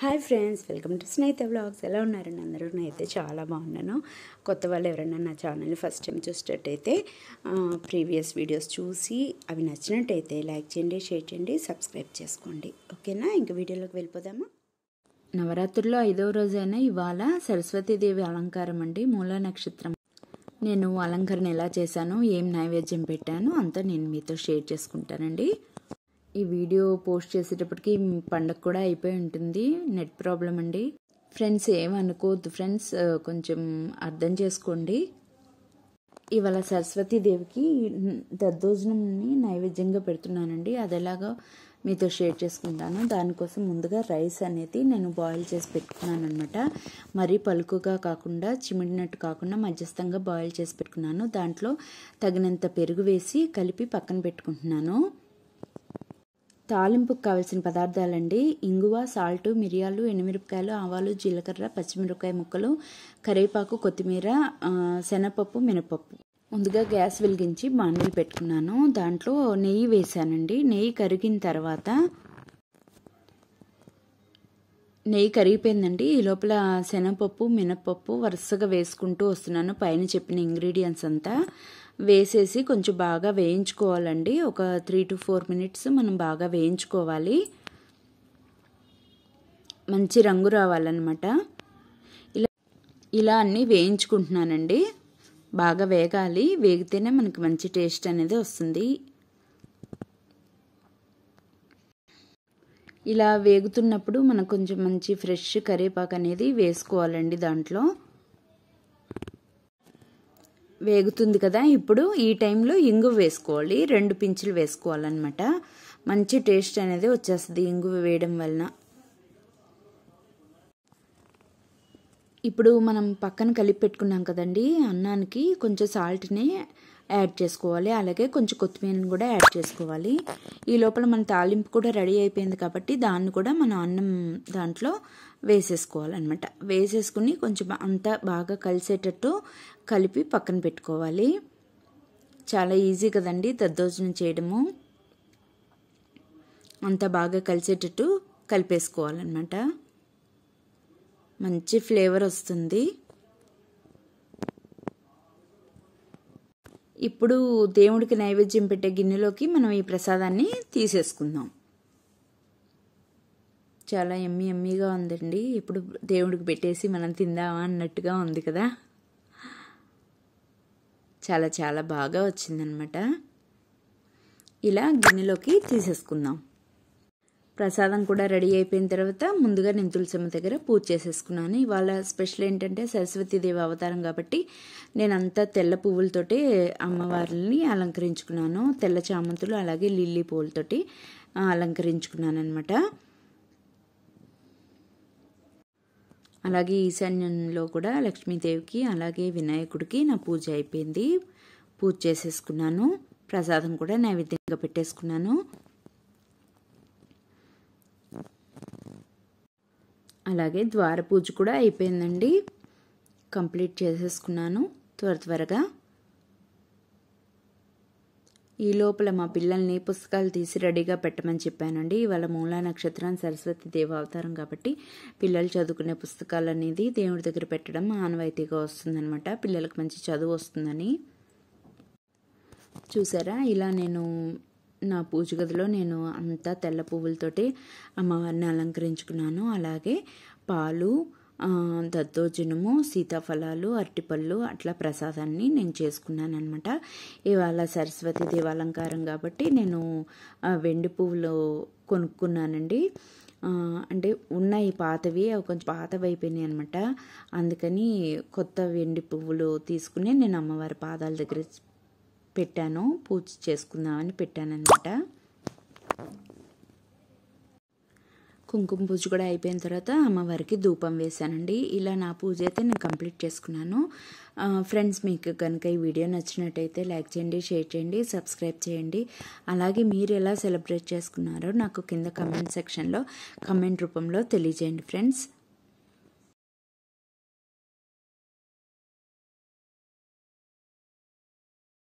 Hi friends, welcome to Snehitha vlogs. ఎలా ఉన్నారండి అందరూ? నేనైతే చాలా బాగున్నాను. కొత్త వాళ్ళు ఎవరైనా నా ఛానల్ని ఫస్ట్ టైం చూసేటట్టయితే ప్రీవియస్ వీడియోస్ చూసి అవి నచ్చినట్టయితే లైక్ చేయండి, షేర్ చేయండి, సబ్స్క్రైబ్ చేసుకోండి. ఓకేనా? ఇంక వీడియోలోకి వెళ్ళిపోదామా? నవరాత్రుల్లో 5వ రోజైన ఇవాళ సరస్వతీదేవి అలంకారం అండి. మూలా నక్షత్రం. నేను అలంకరణ ఎలా చేశాను, ఏం నైవేద్యం పెట్టాను అంతా నేను మీతో షేర్ చేసుకుంటానండి. ఈ వీడియో పోస్ట్ చేసేటప్పటికి పండగ కూడా అయిపోయి ఉంటుంది. నెట్ ప్రాబ్లం అండి. ఫ్రెండ్స్ ఏమనుకోవద్దు ఫ్రెండ్స్, కొంచెం అర్థం చేసుకోండి. ఇవాళ సరస్వతీదేవికి దద్దోజనంని నైవేద్యంగా పెడుతున్నానండి. అది ఎలాగో మీతో షేర్ చేసుకుంటాను. దానికోసం ముందుగా రైస్ అనేది నేను బాయిల్ చేసి పెట్టుకున్నాను అనమాట. మరీ పలుకుగా కాకుండా, చిమిడినట్టు కాకుండా మధ్యస్థంగా బాయిల్ చేసి పెట్టుకున్నాను. దాంట్లో తగినంత పెరుగు వేసి కలిపి పక్కన పెట్టుకుంటున్నాను. తాలింపుకు కావాల్సిన పదార్థాలండి: ఇంగువ, సాల్ట్, మిరియాలు, ఎండుమిరపకాయలు, ఆవాలు, జీలకర్ర, పచ్చిమిరపకాయ ముక్కలు, కరివేపాకు, కొత్తిమీర, శనగపప్పు, మినపప్పు. ముందుగా గ్యాస్ వెలిగించి బాండీలు పెట్టుకున్నాను. దాంట్లో నెయ్యి వేసానండి. నెయ్యి కరిగిన తర్వాత నెయ్యి కరిగిపోయిందండి. ఈ లోపల శనగపప్పు, మినపప్పు వరుసగా వేసుకుంటూ వస్తున్నాను. పైన చెప్పిన ఇంగ్రీడియంట్స్ అంతా వేసేసి కొంచెం బాగా వేయించుకోవాలండి. ఒక 3 to 4 minutes మనం బాగా వేయించుకోవాలి. మంచి రంగు రావాలన్నమాట. ఇలా అన్నీ వేయించుకుంటున్నానండి. బాగా వేగాలి. వేగితేనే మనకి మంచి టేస్ట్ అనేది వస్తుంది. ఇలా వేగుతున్నప్పుడు మనకు కొంచెం మంచి ఫ్రెష్ కరివేపాకు అనేది వేసుకోవాలండి. దాంట్లో వేగుతుంది కదా, ఇప్పుడు ఈ టైంలో ఇంగువ వేసుకోవాలి. 2 పించులు వేసుకోవాలన్నమాట. మంచి టేస్ట్ అనేది వచ్చేస్తుంది ఇంగువ వేయడం వలన. ఇప్పుడు మనం పక్కన కలిపి పెట్టుకున్నాం కదండి, అన్నానికి కొంచెం సాల్ట్ని యాడ్ చేసుకోవాలి. అలాగే కొంచెం కొత్తిమీరని కూడా యాడ్ చేసుకోవాలి. ఈ లోపల మన తాలింపు కూడా రెడీ అయిపోయింది కాబట్టి దాన్ని కూడా మనం అన్నం దాంట్లో వేసేసుకోవాలన్నమాట. వేసేసుకుని కొంచెం అంతా బాగా కలిసేటట్టు కలిపి పక్కన పెట్టుకోవాలి. చాలా ఈజీ కదండి దద్దోజనం చేయడము. అంతా బాగా కలిసేటట్టు కలిపేసుకోవాలన్నమాట. మంచి ఫ్లేవర్ వస్తుంది. ఇప్పుడు దేవుడికి నైవేద్యం పెట్టే గిన్నెలోకి మనం ఈ ప్రసాదాన్ని తీసేసుకుందాం. చాలా ఎమ్మీగా ఉందండి. ఇప్పుడు దేవుడికి పెట్టేసి మనం తిందామా అన్నట్టుగా ఉంది కదా. చాలా చాలా బాగా వచ్చిందనమాట. ఇలా గిన్నెలోకి తీసేసుకుందాం. ప్రసాదం కూడా రెడీ అయిపోయిన తర్వాత ముందుగా నేను తులసమ్మ దగ్గర పూజ చేసేసుకున్నాను. ఇవాళ స్పెషల్ ఏంటంటే సరస్వతీదేవి అవతారం కాబట్టి నేనంతా తెల్ల పువ్వులతోటి అమ్మవారిని అలంకరించుకున్నాను. తెల్ల చామంతులు అలాగే లిల్లీ పువ్వులతోటి అలంకరించుకున్నాను అనమాట. అలాగే ఈశాన్యంలో కూడా లక్ష్మీదేవికి అలాగే వినాయకుడికి నా పూజ అయిపోయింది. పూజ చేసేసుకున్నాను. ప్రసాదం కూడా నైవేద్యంగా పెట్టేసుకున్నాను. అలాగే ద్వార పూజ కూడా అయిపోయిందండి. కంప్లీట్ చేసేసుకున్నాను త్వరగా. ఈ లోపల మా పిల్లల్ని పుస్తకాలు తీసి రెడీగా పెట్టమని చెప్పానండి. ఇవాళ మూలా నక్షత్రం సరస్వతి దేవి అవతారం కాబట్టి పిల్లలు చదువుకునే పుస్తకాలు అనేది దేవుడి దగ్గర పెట్టడం ఆనవాయితీగా వస్తుందన్నమాట. పిల్లలకు మంచి చదువు వస్తుందని. చూసారా, ఇలా నేను నా పూజ గదిలో నేను అంతా తెల్ల పువ్వులతోటి అమ్మవారిని అలంకరించుకున్నాను. అలాగే పాలు, దద్దోజనము, సీతాఫలాలు, అరటిపళ్ళు అట్లా ప్రసాదాన్ని నేను చేసుకున్నాను అనమాట. ఇవాళ సరస్వతీదేవి అలంకారం కాబట్టి నేను వెండి పువ్వులు కొనుక్కున్నానండి. అంటే ఉన్నాయి పాతవి, అవి కొంచెం పాతవి అయిపోయినాయి అనమాట. అందుకని కొత్త వెండి పువ్వులు తీసుకుని నేను అమ్మవారి పాదాల దగ్గర పెట్టాను. పూజ చేసుకుందామని పెట్టానన్నమాట. కుంకుమ పూజ కూడా అయిపోయిన తర్వాత అమ్మవారికి ధూపం వేశానండి. ఇలా నా పూజ అయితే నేను కంప్లీట్ చేసుకున్నాను. ఫ్రెండ్స్, మీకు కనుక ఈ వీడియో నచ్చినట్టయితే లైక్ చేయండి, షేర్ చేయండి, సబ్స్క్రైబ్ చేయండి. అలాగే మీరు ఎలా సెలబ్రేట్ చేసుకున్నారో నాకు కింద కమెంట్ సెక్షన్లో కమెంట్ రూపంలో తెలియజేయండి ఫ్రెండ్స్.